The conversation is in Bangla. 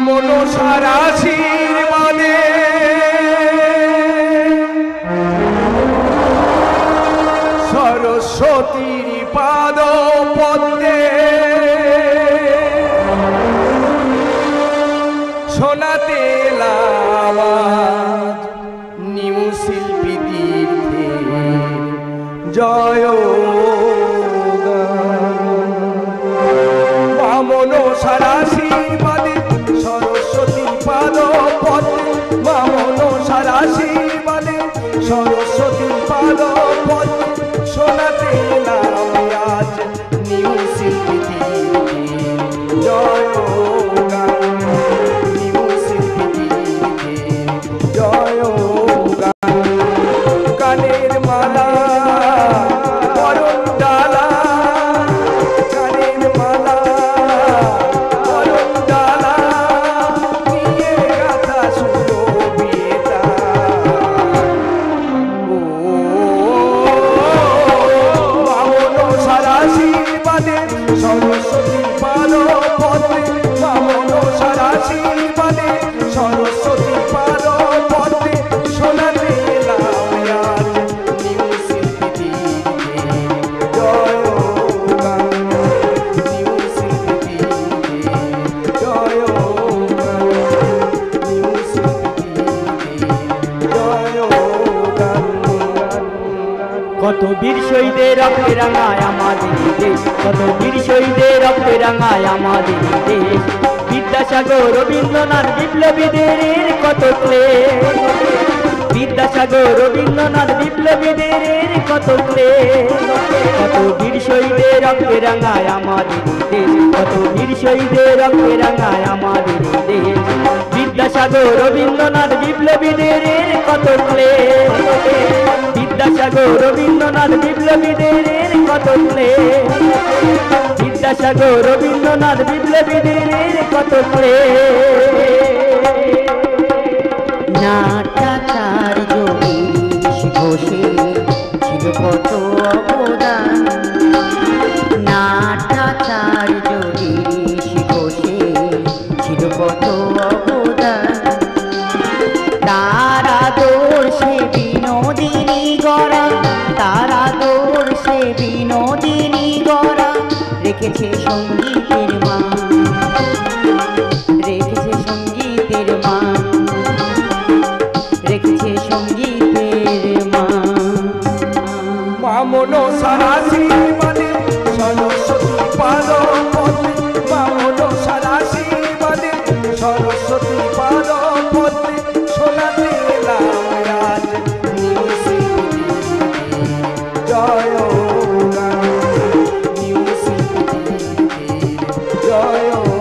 মনসার আশীর্বাদে সরস্বতীর পাদ পদ্মে শোনাতে আওয়াজ নিউ শিল্পী তীর্থে জয় মনসার আশীর্বাদে সরস্বতী পাদ পদ্মে মা মনসার আশীর্বাদে সরস্বতী পাদ পদ্মে শোনাতে আজ নিউ শিল্পী তীর্থে জয় নিউ শিল্পী তীর্থে জয় গানের মালা বরণ ডালা গানের মালা বরণ ডালা নিয়ে গাথা সুরভিতা ও মনসার আশীর্বাদে সরস্বতী পাদ পদ্মে মা মনসার আশীর্বাদে সরস্বতী পাদ পদ্মে শোনাতে আজ নিউ শিল্পী তীর্থে জয় নিউ শিল্পী তীর্থে জয় নিউ শিল্পী তীর্থে জয়। কত বীর শহীদের রক্তে রাঙায় আমাদের দেশ, কত বীর শহীদের রক্তে রাঙায় আমাদের দেশ। বিদ্যাসাগর রবীন্দ্রনাথ বিপ্লবীদের কত ক্লেশ, বিদ্যাসাগর রবীন্দ্রনাথ বিপ্লবীদের কত ক্লেশ। কত বীর শহীদের রক্তে রাঙায় আমাদের দেশ, কত বীর শহীদের রক্তে রাঙায় আমাদের দেশ। বিদ্যাসাগর রবীন্দ্রনাথ বিপ্লবীদের কত ক্লেশ, বিদ্যাসাগর রবীন্দ্রনাথ বিপ্লবীদের কত ক্লেশ। বিদ্যাসাগর রবীন্দ্রনাথ বিপ্লবীদের কত ক্লেশ। নাট্যাচার্য গিরিশ ঘোষের ছিল কত অবদান, নাট্যাচার্য গিরিশ ঘোষের ছিল কত অবদান। তার আদর্শে বিনোদিনী গড়া, তার আদর্শে বিনোদিনী গড়া রেখেছে সঙ্গীতের মান, রেখেছে সঙ্গীতের মান, রেখেছে সঙ্গীতের মান। মা মনসার আশীর্বাদে সরস্বতী পাদ পদ্মে মা মনসার আশীর্বাদে সরস্বতী পাদ পদ্মে শোনাতে আজ নিউ শিল্পী তীর্থে জয় নিউ শিল্পী তীর্থে জয়।